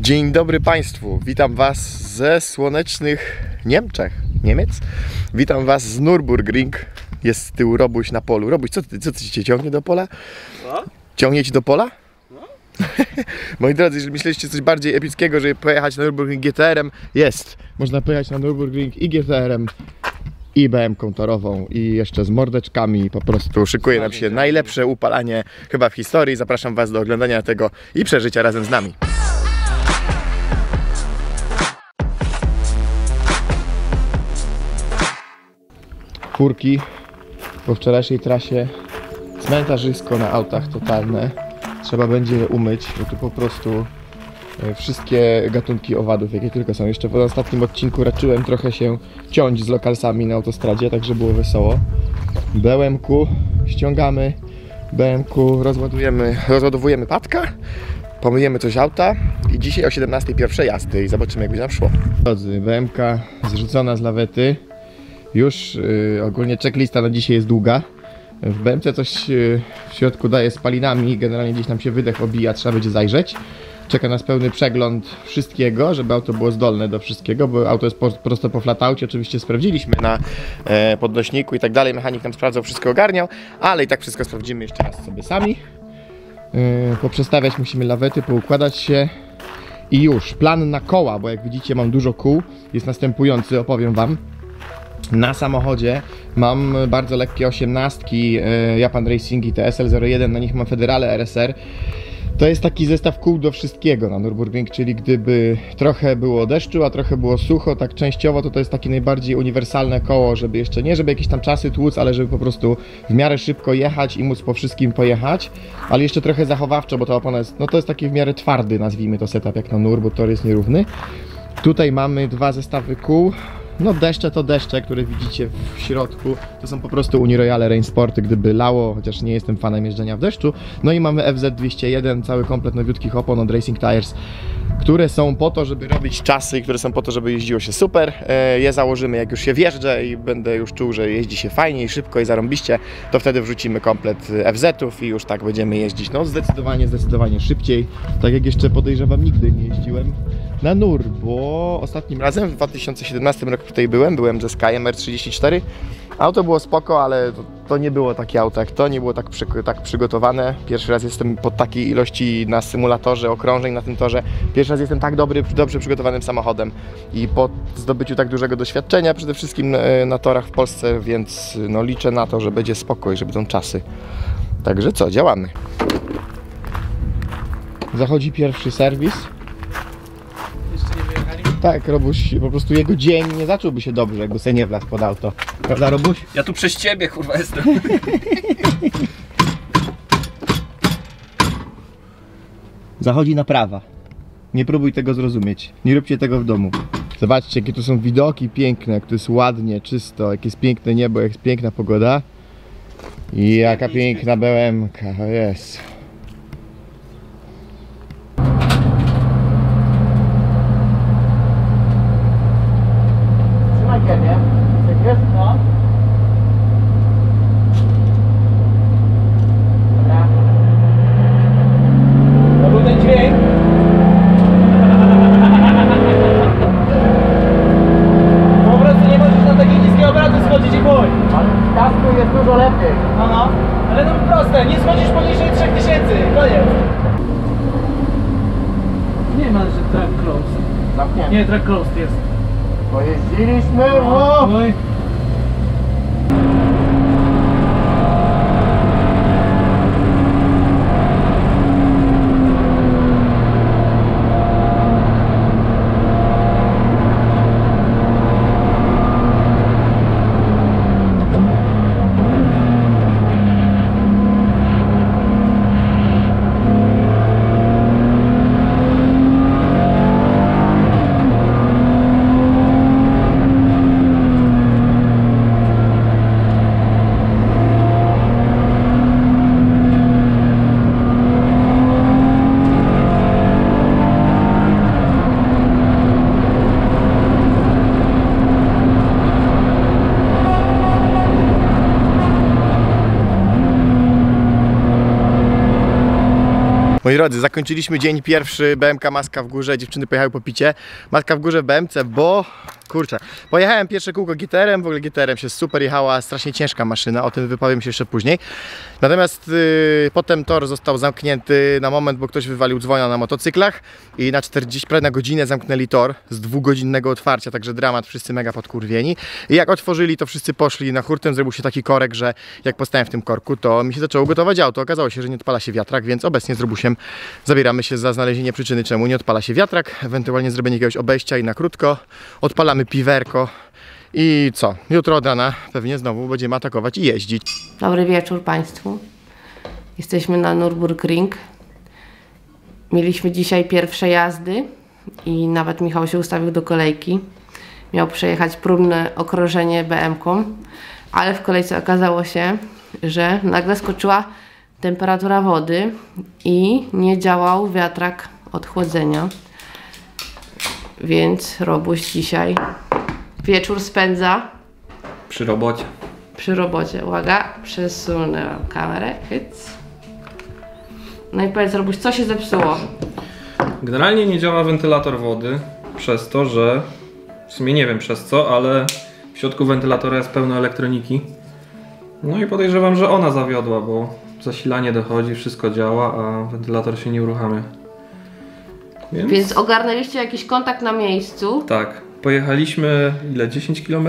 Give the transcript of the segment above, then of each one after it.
Dzień dobry Państwu, witam Was ze słonecznych Niemiec. Witam Was z Nürburgring. Jest z tyłu Robuś na polu. Robuś, co ty cię ciągnie do pola? No? Ciągnie Ci do pola? No? Moi drodzy, jeżeli myśleliście coś bardziej epickiego, żeby pojechać na Nürburgring GTR-em, jest. Można pojechać na Nürburgring i GTR-em, i BM-ką torową, i jeszcze z mordeczkami. Po prostu szykuje nam się najlepsze upalanie chyba w historii. Zapraszam Was do oglądania tego i przeżycia razem z nami. Furki po wczorajszej trasie, cmentarzysko na autach totalne. Trzeba będzie je umyć, bo tu po prostu wszystkie gatunki owadów, jakie tylko są. Jeszcze w ostatnim odcinku raczyłem trochę się ciąć z lokalsami na autostradzie, także było wesoło. BM-ku ściągamy, BM-ku rozładowujemy patka, pomyjemy coś auta i dzisiaj o 17:00 pierwsze jazdy i zobaczymy, jak będzie nam szło. Drodzy, BM-ka zrzucona z lawety. Już ogólnie checklista na dzisiaj jest długa. W BMC coś w środku daje spalinami, generalnie gdzieś nam się wydech obija, trzeba będzie zajrzeć. Czeka nas pełny przegląd wszystkiego, żeby auto było zdolne do wszystkiego, bo auto jest prosto po flataucie. Oczywiście sprawdziliśmy na podnośniku i tak dalej, mechanik nam sprawdzał, wszystko ogarniał, ale i tak wszystko sprawdzimy jeszcze raz sobie sami. Poprzestawiać musimy lawety, poukładać się i już. Plan na koła, bo jak widzicie mam dużo kół, jest następujący, opowiem Wam. Na samochodzie mam bardzo lekkie 18 Japan Racingi TSL01, na nich mam Federale RSR. To jest taki zestaw kół do wszystkiego na Nürburgring, czyli gdyby trochę było deszczu, a trochę było sucho, tak częściowo, to jest takie najbardziej uniwersalne koło, żeby jeszcze nie, żeby jakieś tam czasy tłuc, ale żeby po prostu w miarę szybko jechać i móc po wszystkim pojechać, ale jeszcze trochę zachowawczo, bo ta opona jest, no to jest taki w miarę twardy, nazwijmy to setup jak na Nur, bo tor jest nierówny. Tutaj mamy dwa zestawy kół. No deszcze to deszcze, które widzicie w środku, to są po prostu Uniroyale Rain Sporty, gdyby lało, chociaż nie jestem fanem jeżdżenia w deszczu. No i mamy FZ201, cały komplet nowiutkich opon od Racing Tires, które są po to, żeby robić czasy i które są po to, żeby jeździło się super. Je założymy, jak już się wjeżdżę i będę już czuł, że jeździ się fajnie i szybko i zarąbiście, to wtedy wrzucimy komplet FZ-ów i już tak będziemy jeździć. No zdecydowanie szybciej, tak jak jeszcze podejrzewam nigdy nie jeździłem na Nur, bo ostatnim razem w 2017 roku tutaj byłem ze Skyem R34. Auto było spoko, ale to nie było takie auto jak to, nie było tak przygotowane. Pierwszy raz jestem po takiej ilości na symulatorze, okrążeń na tym torze. Pierwszy raz jestem tak dobrze przygotowanym samochodem i po zdobyciu tak dużego doświadczenia, przede wszystkim na torach w Polsce, więc no, liczę na to, że będzie spokój, że będą czasy. Także co, działamy. Zachodzi pierwszy serwis. Tak, Robuś, po prostu jego dzień nie zacząłby się dobrze, jakby sobie nie wlazł pod auto. Prawda, Robuś? Ja tu przez ciebie, kurwa, jestem. Zachodzi naprawa. Nie próbuj tego zrozumieć. Nie róbcie tego w domu. Zobaczcie, jakie tu są widoki piękne, jak to jest ładnie, czysto, jak jest piękne niebo, jak jest piękna pogoda. I jaka piękna BM-ka, jest. Nie? Jak jest? No. Dobra. To był ten dźwięk. Po prostu nie możesz na takie niskie obrazy schodzić i chuj. Ale w kasku jest dużo lepiej. No. Ale to proste, nie schodzisz poniżej 3000. Koniec. Nie ma, że track closed. Zamknięty. Nie, track closed jest. Pojeździliśmy, Oj. Moi drodzy, zakończyliśmy dzień pierwszy, BMK Maska w górze, dziewczyny pojechały po picie. Maska w górze w BMC, bo kurczę, pojechałem pierwsze kółko GTR-em, w ogóle GTR-em się super jechała, strasznie ciężka maszyna, o tym wypowiem się jeszcze później. Natomiast potem tor został zamknięty na moment, bo ktoś wywalił dzwona na motocyklach i na 40, prawie na godzinę zamknęli tor z 2-godzinnego otwarcia, także dramat, wszyscy mega podkurwieni. I jak otworzyli, to wszyscy poszli na hurtem, zrobił się taki korek, że jak postałem w tym korku, to mi się zaczęło gotować auto. Okazało się, że nie odpala się wiatrak, więc obecnie z Robusiem zabieramy się za znalezienie przyczyny, czemu nie odpala się wiatrak, ewentualnie zrobienie jakiegoś obejścia i na krótko. Odpalamy piwerko i co? Jutro od rana pewnie znowu będziemy atakować i jeździć. Dobry wieczór Państwu. Jesteśmy na Nürburgring. Mieliśmy dzisiaj pierwsze jazdy i nawet Michał się ustawił do kolejki. Miał przejechać próbne okrążenie BM-ką, ale w kolejce okazało się, że nagle skoczyła temperatura wody i nie działał wiatrak odchłodzenia. Więc Robuś dzisiaj wieczór spędza Przy robocie. przy robocie. Uwaga, przesunę kamerę. Hyc. No i powiedz Robuś, co się zepsuło? Generalnie nie działa wentylator wody przez to, że w sumie nie wiem przez co, ale w środku wentylatora jest pełno elektroniki. No i podejrzewam, że ona zawiodła, bo zasilanie dochodzi, wszystko działa, a wentylator się nie uruchamia. Więc ogarnęliście jakiś kontakt na miejscu. Tak, pojechaliśmy ile? 10 km?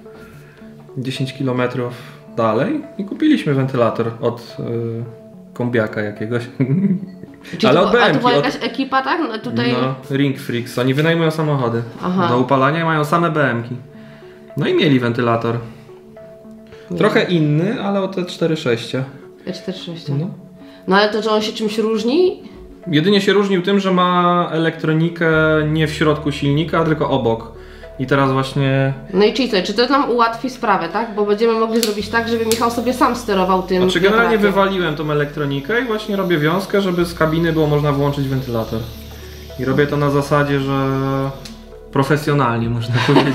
10 km dalej i kupiliśmy wentylator od kombiaka jakiegoś. Czyli Ale to, od a to BM-ki, była jakaś ekipa, tak? No tutaj... No, Ring Freaks, oni wynajmują samochody. Aha. Do upalania mają same BM-ki. No i mieli wentylator. Trochę inny, ale o te 4.6. E46. No. No ale to, że on się czymś różni? Jedynie się różnił tym, że ma elektronikę nie w środku silnika, tylko obok. I teraz właśnie... No i czyli co? Czy to nam ułatwi sprawę, tak? Bo będziemy mogli zrobić tak, żeby Michał sobie sam sterował tym Znaczy generalnie wiatrakiem. wywaliłem tą elektronikę i właśnie robię wiązkę, żeby z kabiny było można włączyć wentylator. I robię to na zasadzie, że profesjonalnie można powiedzieć.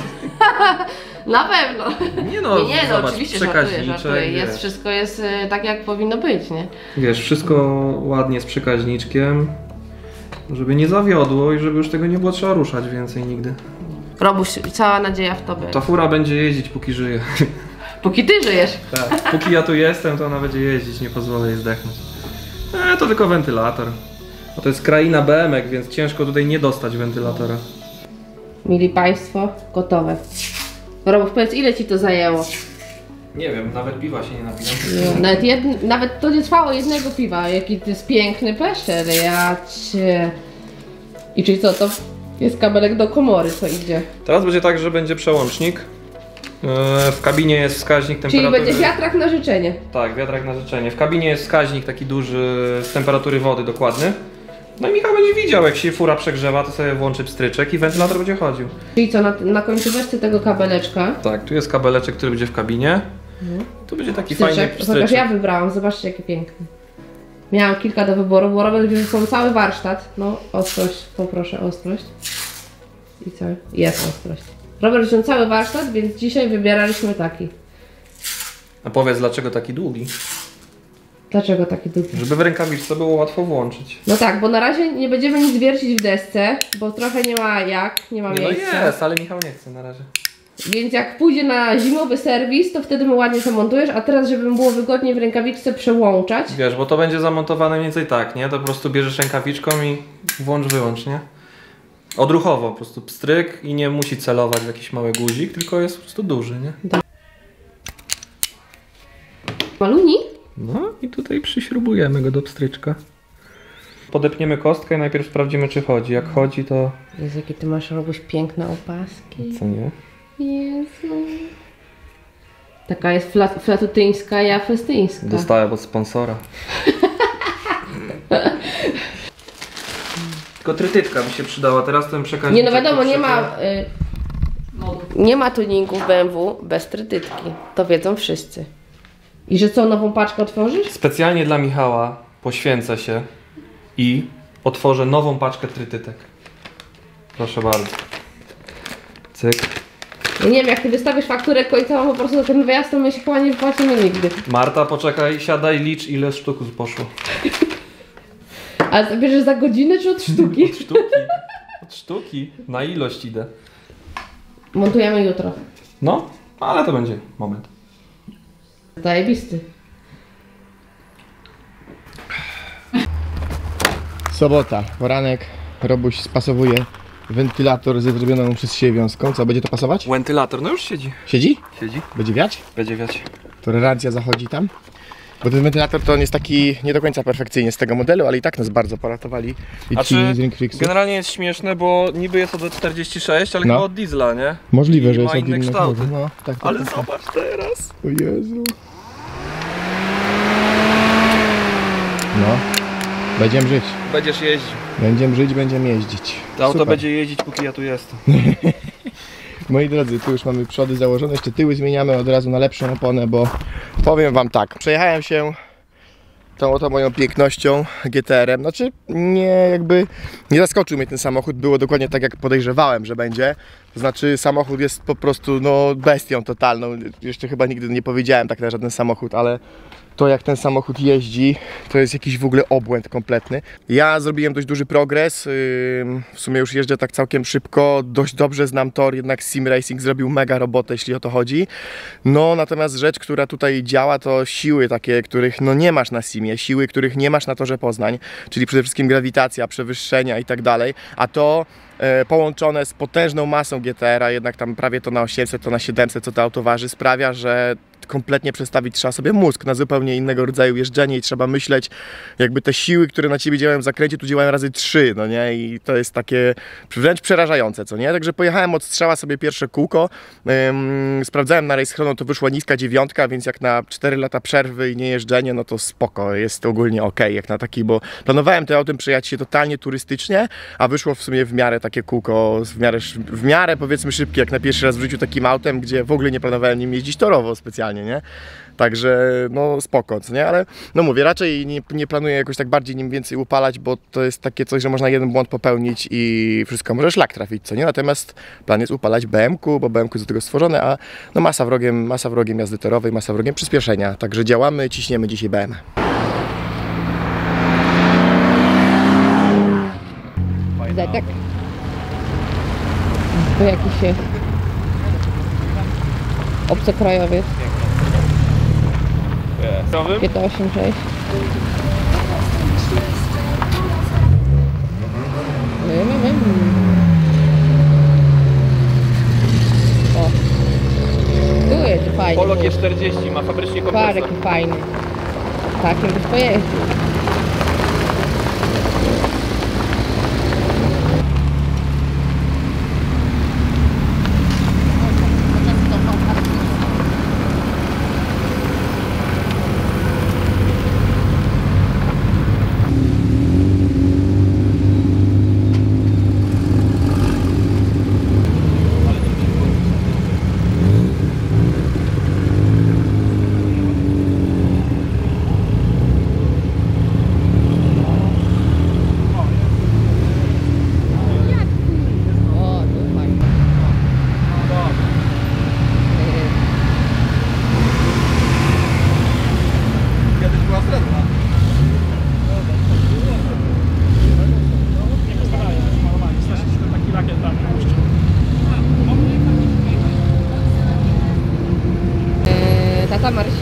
Na pewno. Nie no, Nie, no zobacz, oczywiście żartuję. przekaźniczek, Jest, wiesz. wszystko jest tak, jak powinno być, nie? Wiesz, wszystko ładnie z przekaźniczkiem, żeby nie zawiodło i żeby już tego nie było trzeba ruszać więcej nigdy. Robuś, cała nadzieja w tobie. Ta fura będzie jeździć póki żyje. Póki ty żyjesz. Tak, póki ja tu jestem, to ona będzie jeździć, nie pozwolę jej zdechnąć. To tylko wentylator. A to jest kraina BM-ek, więc ciężko tutaj nie dostać wentylatora. Mili Państwo, gotowe. Robuś, powiedz, ile ci to zajęło? Nie wiem, nawet piwa się nie napiłem. Nawet to nie trwało jednego piwa. Jaki to jest piękny peszer, ja cię... I czyli co, to jest kabelek do komory, co idzie? Teraz będzie tak, że będzie przełącznik. W kabinie jest wskaźnik temperatury. Czyli będzie wiatrak na życzenie. Tak, wiatrak na życzenie. W kabinie jest wskaźnik taki duży z temperatury wody dokładny. No i Michał będzie widział, jak się fura przegrzewa, to sobie włączy pstryczek i wentylator będzie chodził. Czyli co, na końcóweczce tego kabeleczka. Tak, tu jest kabeleczek, który będzie w kabinie. Tu będzie taki fajny Pstryczek. Zobacz, pstryczek. ja wybrałam, zobaczcie jaki piękny. Miałam kilka do wyboru, bo Robert wziął cały warsztat. No, ostrość, poproszę, ostrość. I co? Jest ostrość. Robert wziął cały warsztat, więc dzisiaj wybieraliśmy taki. A powiedz, dlaczego taki długi? Dlaczego taki długi? Żeby w rękawiczce było łatwo włączyć. No tak, bo na razie nie będziemy nic wiercić w desce, bo trochę nie ma jak, nie ma Nie, no miejsca. jest, ale Michał nie chce na razie. Więc jak pójdzie na zimowy serwis, to wtedy mu ładnie zamontujesz, a teraz, żeby mu było wygodniej w rękawiczce przełączać. Wiesz, bo to będzie zamontowane mniej więcej tak, nie? To po prostu bierzesz rękawiczką i włącz, wyłącz, nie? Odruchowo, po prostu pstryk i nie musi celować w jakiś mały guzik, tylko jest po prostu duży, nie? Maluni? No i tutaj przyśrubujemy go do pstryczka. Podepniemy kostkę i najpierw sprawdzimy, czy chodzi. Jak chodzi, to... Jezu, jakie ty masz, Robuś, piękne opaski. Co nie? Jezu. Taka jest flatutyńska, ja festyńska. Dostałem od sponsora. Tylko trytytka mi się przydała, teraz ten przekaźnik... Nie, no wiadomo, nie ma tuningów BMW bez trytytki. To wiedzą wszyscy. I że co, nową paczkę otworzysz? Specjalnie dla Michała poświęcę się i otworzę nową paczkę trytytek. Proszę bardzo. Cyk. Ja nie wiem, jak ty wystawisz fakturę końcową po prostu za ten wyjazd, to my się chyba nie wypłacimy nigdy. Marta, poczekaj, siadaj, licz, ile sztuk poszło. Ale to bierzesz za godzinę czy od sztuki? Od sztuki. Od sztuki. Na ilość idę. Montujemy jutro. No, ale to będzie moment. Zajebisty. Sobota, poranek, Robuś spasowuje wentylator ze zrobioną przez siebie wiązką. Co, będzie to pasować? Wentylator, no już siedzi. Siedzi? Siedzi. Będzie wiać? Będzie wiać. Tolerancja zachodzi tam. Bo ten wentylator to on jest taki nie do końca perfekcyjny z tego modelu, ale i tak nas bardzo poratowali. I ci z Ring Freaksów. Generalnie jest śmieszne, bo niby jest od 46, ale No. chyba od diesla, nie? Możliwe, I że ma jest od inne innych kształty. modów. No, tak, Ale tak, tak. zobacz teraz. O Jezu. No. Będziemy żyć. Będziesz jeździł. Będziemy żyć, będziemy jeździć. To auto Super. będzie jeździć, póki ja tu jestem. Moi drodzy, tu już mamy przody założone, jeszcze tyły zmieniamy od razu na lepszą oponę, bo powiem wam tak, przejechałem się tą oto moją pięknością GTR-em, znaczy nie zaskoczył mnie ten samochód, było dokładnie tak jak podejrzewałem, że będzie, to znaczy samochód jest po prostu no bestią totalną, jeszcze chyba nigdy nie powiedziałem tak na żaden samochód, ale to jak ten samochód jeździ, to jest jakiś w ogóle obłęd kompletny. Ja zrobiłem dość duży progres, w sumie już jeżdżę tak całkiem szybko, dość dobrze znam tor, jednak Sim Racing zrobił mega robotę, jeśli o to chodzi. No natomiast rzecz, która tutaj działa, to siły takie, których no nie masz na Simie, siły, których nie masz na torze Poznań, czyli przede wszystkim grawitacja, przewyższenia i tak dalej, a to połączone z potężną masą GTR-a, jednak tam prawie to na 800, to na 700, co to auto waży, sprawia, że kompletnie przestawić trzeba sobie mózg na zupełnie innego rodzaju jeżdżenie i trzeba myśleć, jakby te siły, które na ciebie działają w zakręcie, tu działają razy 3, no nie? I to jest takie wręcz przerażające, co nie? Także pojechałem od strzała sobie pierwsze kółko, sprawdzałem na Race Chrono, to wyszła niska 9, więc jak na 4 lata przerwy i nie jeżdżenie, no to spoko, jest ogólnie ok, jak na taki, bo planowałem tym autem przejechać się totalnie turystycznie, a wyszło w sumie w miarę takie kółko, w miarę powiedzmy szybkie, jak na pierwszy raz w życiu takim autem, gdzie w ogóle nie planowałem nim jeździć torowo specjalnie, nie? Także no spoko, co nie? Ale no mówię, raczej nie planuję jakoś tak bardziej nim więcej upalać, bo to jest takie coś, że można jeden błąd popełnić i wszystko może szlak trafić, co nie? Natomiast plan jest upalać BM-ku, bo BM-ku jest do tego stworzone, a no masa wrogiem jazdy torowej, masa wrogiem przyspieszenia. Także działamy, ciśniemy dzisiaj BM. Zetek. Tu jakiś obcokrajowiec. 586. O. Tu jest fajny. Polo G40 ma fabrycznie Parę kompresor. jaki fajny. Takim byś pojeździł. O, tu fajnie. Kiedyś była srebrna. Taki lakiet tam puszczył. Tata Marsi.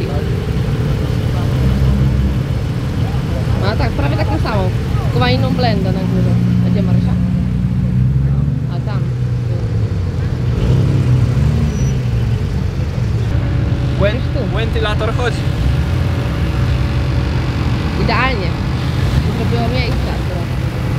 No tak, prawie taką samą. Tylko ma inną blendę na górze. A gdzie Marysia? A tam. Wentylator chodzi. Idealnie. Zrobiło miejsce akurat.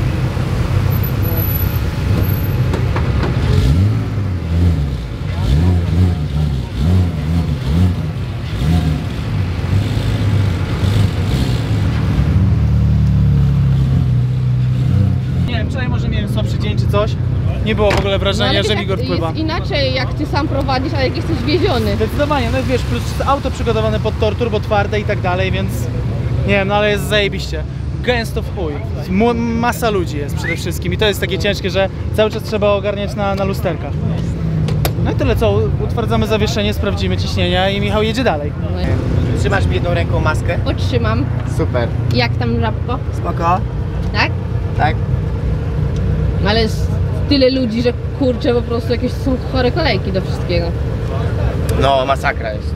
Nie wiem, wczoraj może miałem słabszy dzień czy coś. Nie było w ogóle wrażenia, że Igor wpływa. jest inaczej jak ty sam prowadzisz, ale jak jesteś wieziony. Zdecydowanie, no wiesz, plus auto przygotowane pod tor, turbo twarde i tak dalej, więc nie wiem, no ale jest zajebiście. Gęsto w chuj. Masa ludzi jest przede wszystkim i to jest takie ciężkie, że cały czas trzeba ogarniać na lusterkach. No i tyle co, utwardzamy zawieszenie, sprawdzimy ciśnienia i Michał jedzie dalej. Trzymasz mi jedną ręką maskę? Otrzymam. Super. Jak tam żabko? Spoko. Tak? Tak. Ale jest tyle ludzi, że kurczę, po prostu jakieś są chore kolejki do wszystkiego. No, masakra jest.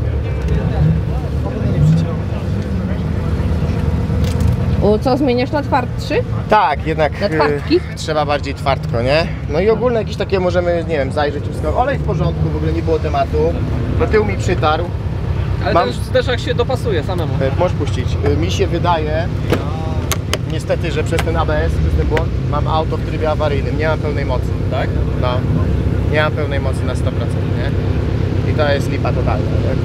O, co zmieniasz na twardszy? Tak, jednak Na twardki? trzeba bardziej twardko, nie? No i ogólnie jakieś takie możemy, nie wiem, zajrzeć wszystko. Olej w porządku, w ogóle nie było tematu. Do tyłu mi przytarł. Ale Mam- ten zderzak się dopasuje samemu. Możesz puścić. Mi się wydaje, niestety, że przez ten ABS, przez ten błąd, mam auto w trybie awaryjnym. Nie mam pełnej mocy. Tak? No. Nie mam pełnej mocy na 100%, nie? I to jest lipa totalna, nie?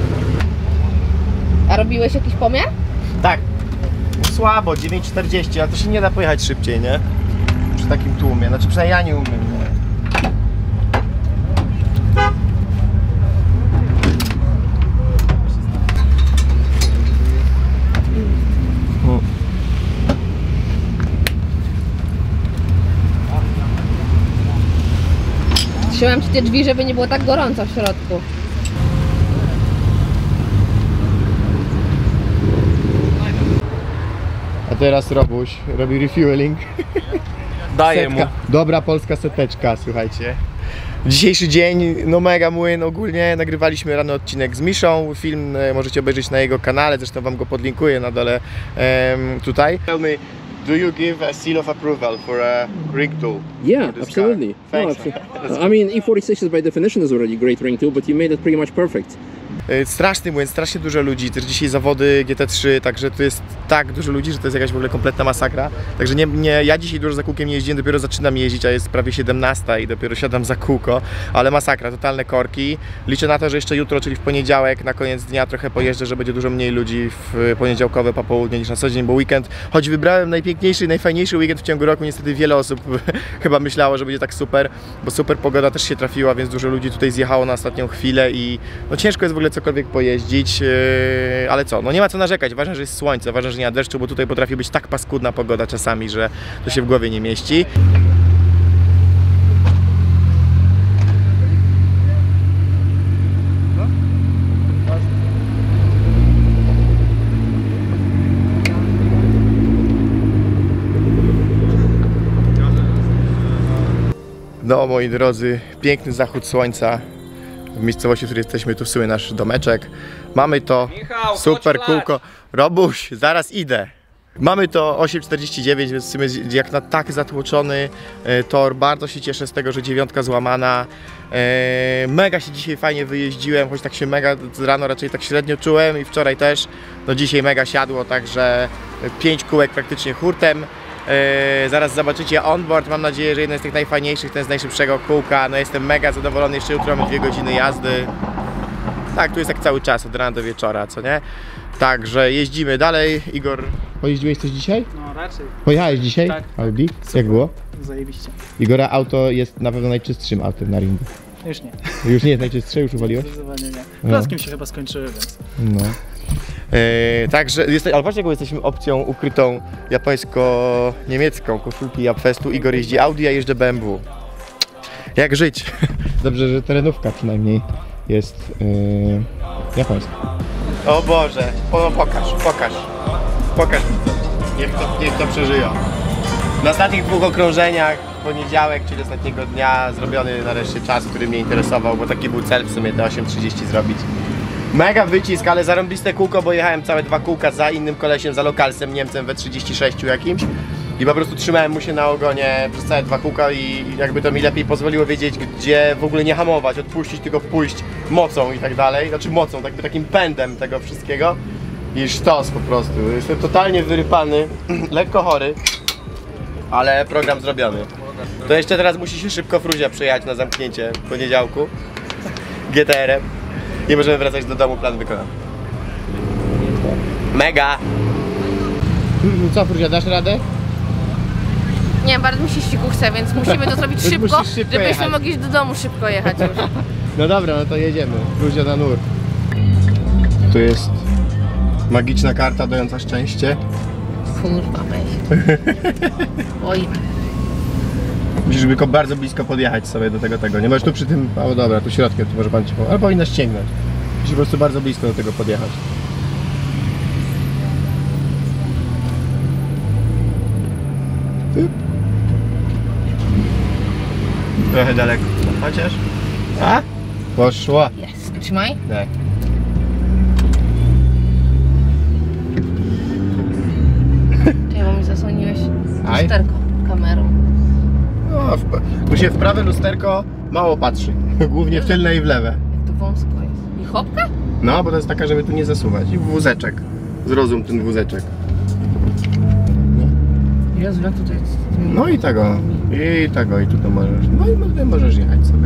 A robiłeś jakiś pomiar? Tak. Słabo, 9,40, ale to się nie da pojechać szybciej, nie? Przy takim tłumie. Znaczy przynajmniej ja nie umiem, nie? Trzymam ci te drzwi, żeby nie było tak gorąco w środku. A teraz Robuś robi refueling. Daję mu. Dobra polska seteczka, słuchajcie. Dzisiejszy dzień, no mega młyn ogólnie. Nagrywaliśmy rano odcinek z Miszą. Film możecie obejrzeć na jego kanale, zresztą wam go podlinkuję na dole tutaj. Tell me, do you give a seal of approval for a rig tool? Yeah, for this absolutely. car? No, Thanks. I mean, E46 by definition is already a great ring tool, but you made it pretty much perfect. Straszny młyn, strasznie dużo ludzi, też dzisiaj zawody GT3, także to jest tak dużo ludzi, że to jest jakaś w ogóle kompletna masakra. Także ja dzisiaj dużo za kółkiem nie jeździłem, dopiero zaczynam jeździć, a jest prawie 17 i dopiero siadam za kółko, ale masakra, totalne korki. Liczę na to, że jeszcze jutro, czyli w poniedziałek, na koniec dnia trochę pojeżdżę, że będzie dużo mniej ludzi w poniedziałkowe popołudnie niż na co dzień, bo weekend, choć wybrałem najpiękniejszy i najfajniejszy weekend w ciągu roku, niestety wiele osób chyba myślało, że będzie tak super, bo super pogoda też się trafiła, więc dużo ludzi tutaj zjechało na ostatnią chwilę i no ciężko jest w ogóle cokolwiek pojeździć, ale co, no nie ma co narzekać, ważne, że jest słońce, ważne, że nie ma deszczu, bo tutaj potrafi być tak paskudna pogoda czasami, że to się w głowie nie mieści. No moi drodzy, piękny zachód słońca w miejscowości, w której jesteśmy, tu w sumie nasz domeczek. Mamy to Michał, super chodź kółko. Robuś, zaraz idę. Mamy to 8,49, więc w sumie jak na tak zatłoczony tor, bardzo się cieszę z tego, że 9 złamana. Mega się dzisiaj fajnie wyjeździłem, choć tak się mega rano raczej tak średnio czułem i wczoraj też. No dzisiaj mega siadło, także 5 kółek praktycznie hurtem. Zaraz zobaczycie onboard, mam nadzieję, że jeden z tych najfajniejszych, ten z najszybszego kółka. No jestem mega zadowolony, jeszcze jutro mamy 2 godziny jazdy. Tak, tu jest tak cały czas, od rana do wieczora, co nie? Także jeździmy dalej. Igor, pojeździłeś coś dzisiaj? No raczej, Pojechałeś dzisiaj? Tak. Audi? Jak było? zajebiście. Igora auto jest na pewno najczystszym autem na ringu. Już nie, Już nie jest najczystsze, już uwaliłeś? zdecydowanie nie. No. Klockiem się chyba skończyły, więc... No. Także, ale patrzcie, jaką jesteśmy opcją ukrytą japońsko-niemiecką, koszulki Japfestu. Igor jeździ Audi, ja jeżdżę BMW. Jak żyć? Dobrze, że terenówka przynajmniej jest japońska. O Boże, pokaż mi to. Niech to przeżyją. Na ostatnich 2 okrążeniach, w poniedziałek, czyli ostatniego dnia, zrobiony nareszcie czas, który mnie interesował, bo taki był cel w sumie te 8,30 zrobić. Mega wycisk, ale zarąbiste kółko, bo jechałem całe 2 kółka za innym kolesiem, za lokalsem, Niemcem we 36 jakimś. I po prostu trzymałem mu się na ogonie przez całe 2 kółka i jakby to mi lepiej pozwoliło wiedzieć, gdzie w ogóle nie hamować, odpuścić, tylko pójść mocą i tak dalej. Znaczy mocą, jakby takim pędem tego wszystkiego. I sztos po prostu. Jestem totalnie wyrypany, lekko chory, ale program zrobiony. To jeszcze teraz musi się szybko Fruzia przejechać na zamknięcie w poniedziałku GTR-em. I możemy wracać do domu, plan wykonany. Mega! Co Fruzia, dasz radę? Nie, bardzo mi się ściku chce, więc musimy to zrobić Więc szybko, musisz szybko żebyśmy jechać. mogli do domu szybko jechać już. No dobra, no to jedziemy. Fruzia na nur. Tu jest magiczna karta dająca szczęście. Kurwa, weź. Oj. Musisz tylko bardzo blisko podjechać sobie do tego. Nie możesz tu przy tym... O dobra, tu środkiem, tu może pan ci pomóc. Ale powinnaś sięgnąć. Musisz po prostu bardzo blisko do tego podjechać. Trochę daleko. Chociaż? A? Poszło. Jest. Trzymaj. Tak. Czemu mi zasłoniłeś Aj. lusterko kamerą? No, tu się w prawe lusterko mało patrzy. Głównie w tylne i w lewe. Jak to wąsko jest. I chopka? No, bo to jest taka, żeby tu nie zasuwać. I wózeczek. Zrozum ten wózeczek. Jezu, jak tutaj jest. No i tego. I tego. I tutaj możesz. No i tutaj możesz jechać sobie.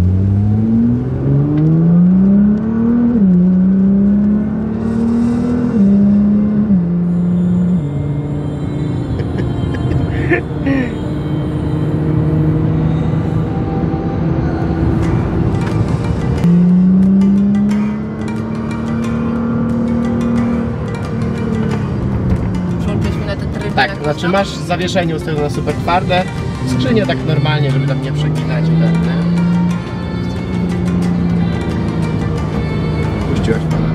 Przełączyliśmy na te tryby. Tak, jak znaczy tam. masz zawieszenie ustawione na super twarde. Skrzynię tak normalnie, żeby tam nie przeginać i tak, nie? Puściłeś pana.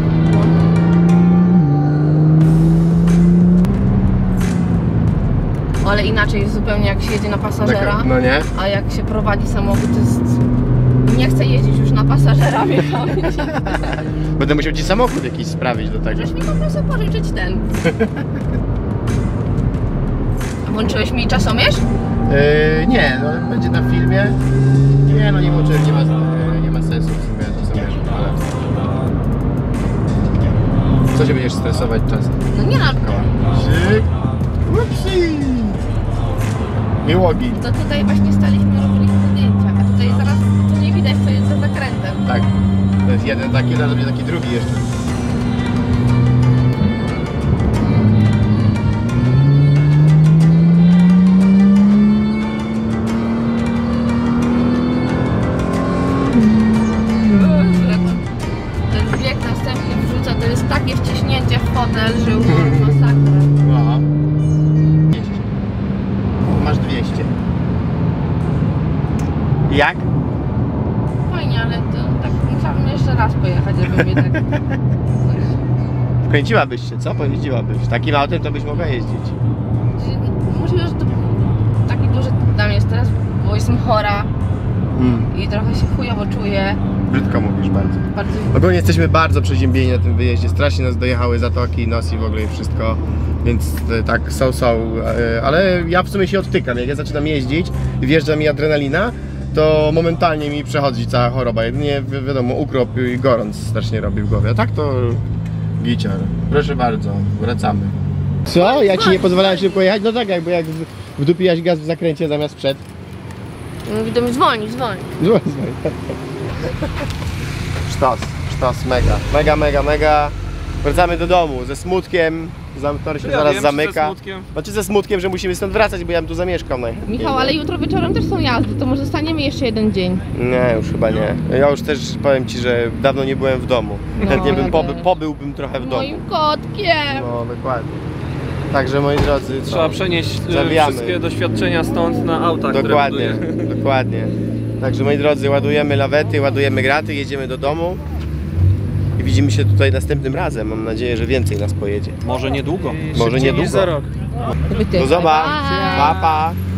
Ale inaczej jest zupełnie jak się jedzie na pasażera, No nie? a jak się prowadzi samochód, to jest... Nie chcę jeździć już na pasażera, Michał. Będę musiał ci samochód jakiś sprawić do tego. Możesz mi po prostu pożyczyć ten. A włączyłeś mi czasomierz? Nie, no będzie na filmie. Nie, no nie włączyłem, nie ma sensu w sumie to sobie, ale... Co się będziesz stresować czasem? No nie no, Szyk. Upsi. Miłogi. to tutaj właśnie staliśmy, robiliśmy zdjęcia, a tutaj zaraz tu nie widać, co jest za zakrętem. Tak. To jest jeden taki, zaraz będzie taki drugi jeszcze. Ten bieg następny wrzuca, to jest takie wciśnięcie w fotel, że już masakra. Aha. 200. Masz 200. Jak? Fajnie, ale to tak musiałabym jeszcze raz pojechać, żeby mnie tak... Wkręciłabyś się, co? Pojeździłabyś. Takim autem to byś mogła jeździć. Możliwe, że to taki duży dla mnie jest teraz, bo jestem chora i trochę się chujowo czuję. Brzydko mówisz bardzo. Bardzo... Ogólnie jesteśmy bardzo przeziębieni na tym wyjeździe. Strasznie nas dojechały zatoki, nos i w ogóle i wszystko. Więc tak ale ja w sumie się odtykam. Jak ja zaczynam jeździć i wjeżdża mi adrenalina, to momentalnie mi przechodzi cała choroba. Jedynie wiadomo, ukrop i gorąc strasznie robi w głowie. A tak to gicior. Proszę bardzo, wracamy. Co? Ja ci nie pozwalałem szybko jechać? No tak, jakby jak wdupiłaś gaz w zakręcie zamiast przed. Widzę, zwolni. Sztos, mega. Wracamy do domu ze smutkiem. Tor się zaraz zamyka. Znaczy ze smutkiem, że musimy stąd wracać, bo ja bym tu zamieszkał. Michał, ale jutro wieczorem też są jazdy, to może staniemy jeszcze jeden dzień. Nie, już chyba nie. Ja już też powiem ci, że dawno nie byłem w domu. Chętnie bym pobyłbym trochę w domu. Moim kotkiem! No, dokładnie. Także moi drodzy, Trzeba przenieść Zawijamy. wszystkie doświadczenia stąd na autach, Dokładnie, które buduję. dokładnie. Także moi drodzy, ładujemy lawety, ładujemy graty, jedziemy do domu. I widzimy się tutaj następnym razem. Mam nadzieję, że więcej nas pojedzie. Może niedługo. Może Szybciej niż niedługo. za rok. Do zobaczenia. Pa, pa.